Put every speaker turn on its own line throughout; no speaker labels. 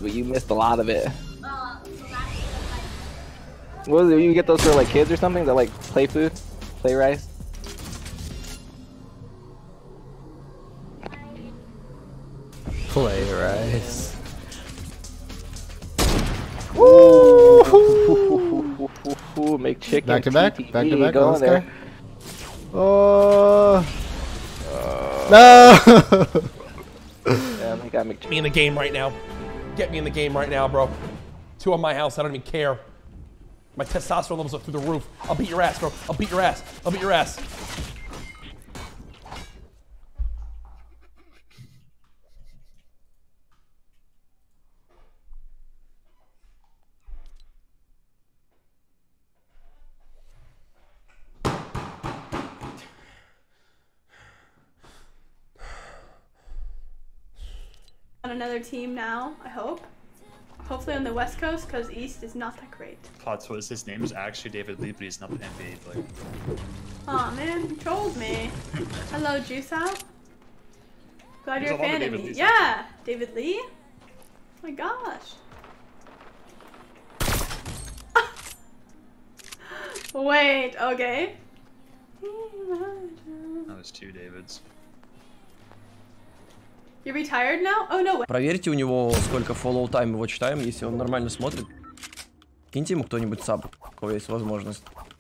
but you missed a lot of it. What is it? You get those for like kids or something? That like play food, play rice.
Play rice.
Ooh, make chicken.
Back to back.
TTV,
Back to back.
Go
Let's
in there.
go. Oh no!
Yeah, I got
Get me in the game right now. Get me in the game right now, bro. 2 on my house. I don't even care. My testosterone levels are through the roof. I'll beat your ass, bro. I'll beat your ass. I'll beat your ass.
On another team now, I hope. Hopefully on the West Coast, because East is not that great.
Plot twist, his name is actually David Lee, but he's not the NBA player.
Aw man, you trolled me. Hello, Juice Out. Glad you're a fan of me. Yeah, David Lee? Oh my gosh. Wait, okay.
That was 2 Davids.
You're retired now? Oh no.
Проверьте у него, сколько follow time его читаем, если он нормально смотрит. Киньте ему кто-нибудь саб, у кого есть возможность.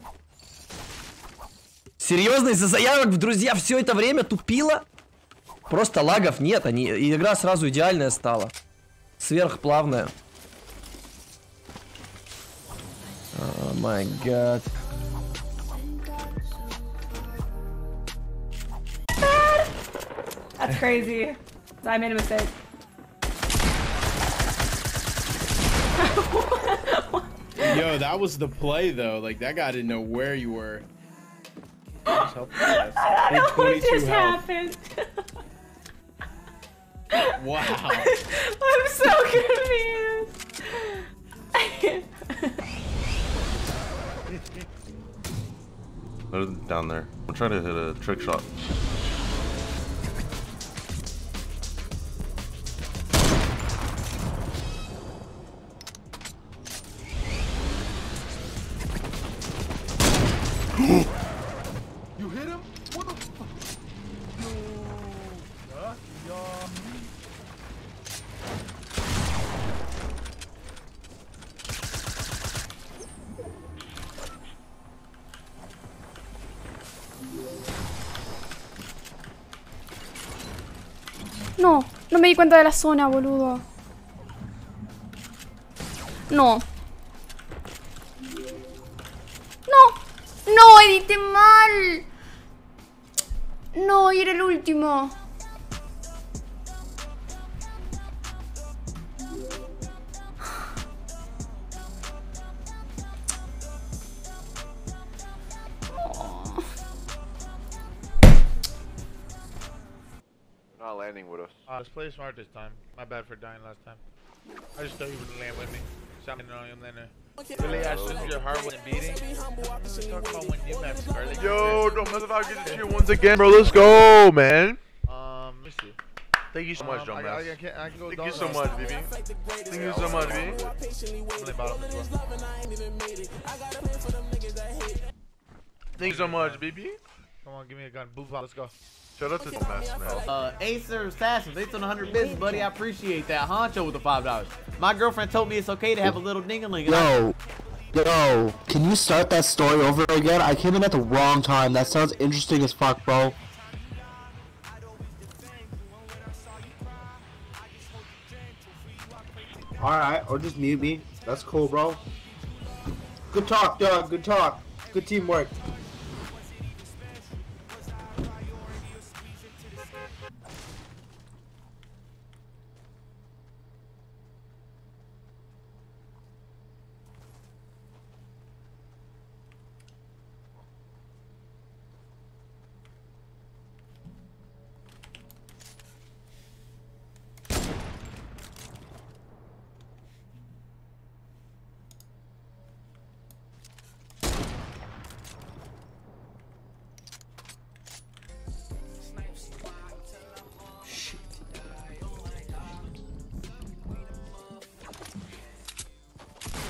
Серьезно, из-за заявок в друзья все это время тупило? Просто лагов нет, и игра сразу идеальная стала. Сверхплавная. О май гад.
That's crazy. I made a mistake.
Yo, that was the play though. Like that guy didn't know where you were.
I don't know what just happened.
Wow.
I'm so confused.
They're down there. I'm trying to hit a trick shot.
You hit him? What the fuck?
No, no me di cuenta de la zona, boludo. No. No, edité mal. No, y era el último.
Not landing with us.
Let's play smart this time. My bad for dying last time. I just thought you would land with me. Something on him then. Really, I shouldn't your heart wasn't beating. Talk about when you met Scarlet.
Yo, don't mess about getting cheer once again, bro. Let's go, man.
Let me see.
Thank you so much, John.
I can go
Thank you so much, BB. Thank you so much, BB. Thank you so much, BB.
Come on, give me a gun. Boof out. Let's go.
Shout out to the mess, man.
Acer Assassins, thanks on 100 business, buddy. I appreciate that. Honcho with the $5. My girlfriend told me it's okay to have a little ding-a-ling.
Yo, can you start that story over again? I came in at the wrong time. That sounds interesting as fuck, bro. Alright, or just mute me. That's cool, bro. Good talk, Doug. Good talk. Good teamwork.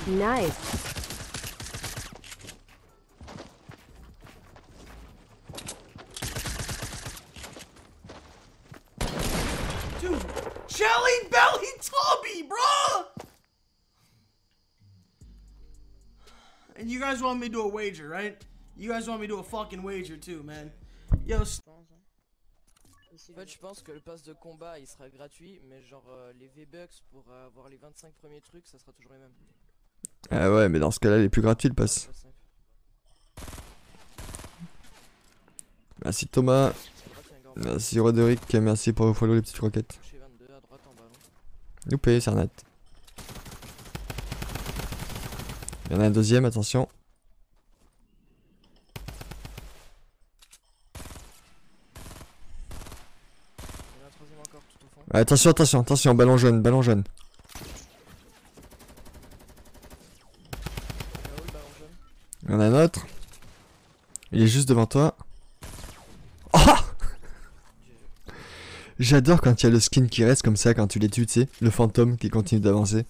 Nice.
Dude, Jelly Belly Tubby, bro! And you guys want me to do a wager, right? You guys want me to do a fucking wager too, man. Yo,
En fait, je pense que le pass de combat il sera gratuit, mais genre les V-Bucks pour avoir les 25 premiers trucs, ça sera toujours les mêmes.
Ah ouais, mais dans ce cas-là, il est plus gratuit le pass. Merci Thomas. Merci Roderick, merci pour le follow les petites croquettes. Loupé, c'est Arnat. Il y en a un deuxième, attention. Attention, attention, attention, ballon jaune, ballon jaune. Il y en a un autre. Il est juste devant toi. Oh! J'adore quand il y a le skin qui reste comme ça quand tu les tues, tu sais. Le fantôme qui continue d'avancer.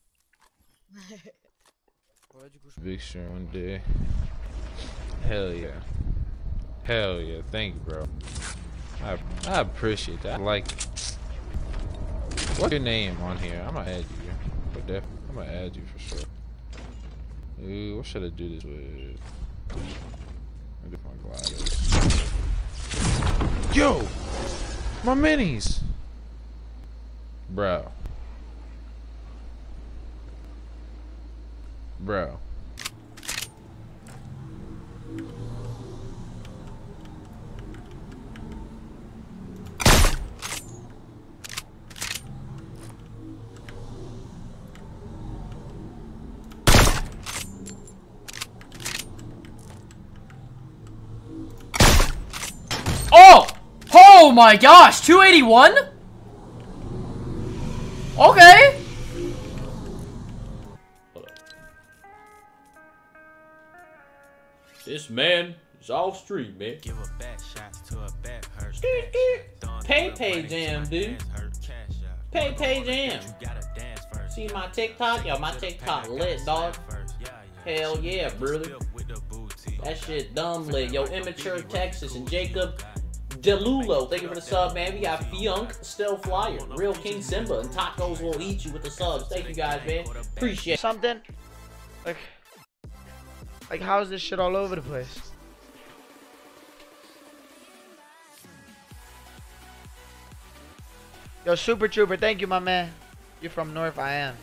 Big sure one day. Hell yeah. Hell yeah. Thank you, bro. I appreciate that. Like, what's your name on here? I'm gonna add you. But I'm gonna add you for sure. Ooh, what should I do this with? Maybe my gliders. Yo! My minis! Bro. Bro.
Oh! Oh my gosh! 281? Okay!
This man is off street, man. Give a back shots to a back hurts. Pay jam, dude. Pay jam. See my TikTok? Yo, my TikTok lit, dog. Hell yeah, brother. That shit dumb lit. Yo, Immature Texas and Jacob Delulo, thank you for the sub, man. We got Fionk, Still Flyer, Real King Simba, and Tacos will eat you with the subs. Thank you guys, man. Appreciate it.
Something like how's this shit all over the place? Yo, Super Trooper, thank you, my man. You're from North, I am.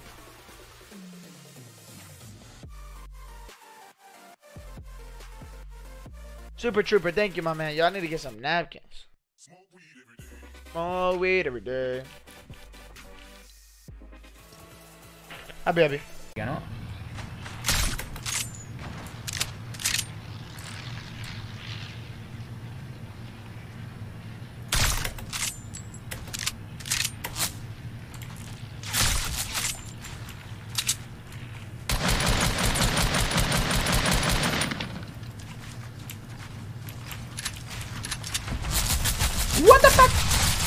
Super Trooper, thank you, my man. Y'all need to get some napkins. Smoke weed every day. Happy.
Ya no. What the fuck?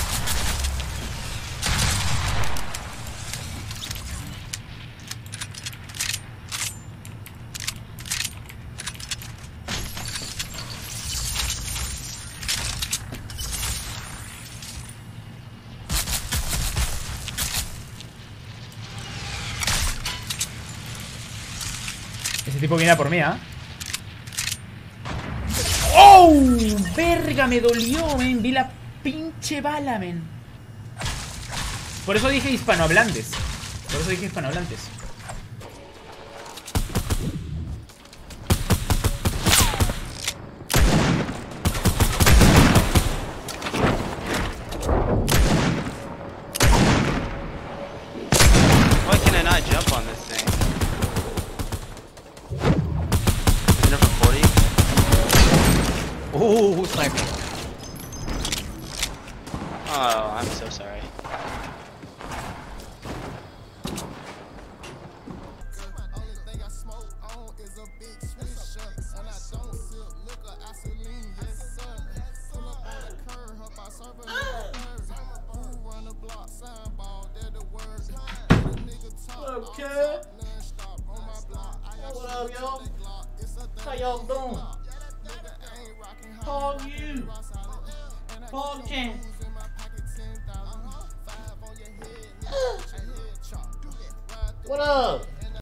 Ese tipo viene a por mí, ¿ah? ¡Oh! Verga, me dolió, men. Vi la pinche bala, men. Por eso dije hispanohablantes.
Why can I not jump on this thing? Number 40?
Oh, sniper.
Oh, I'm so sorry.
Okay.
up, y'all? How y'all doing? Hog you. Hog champ. What up?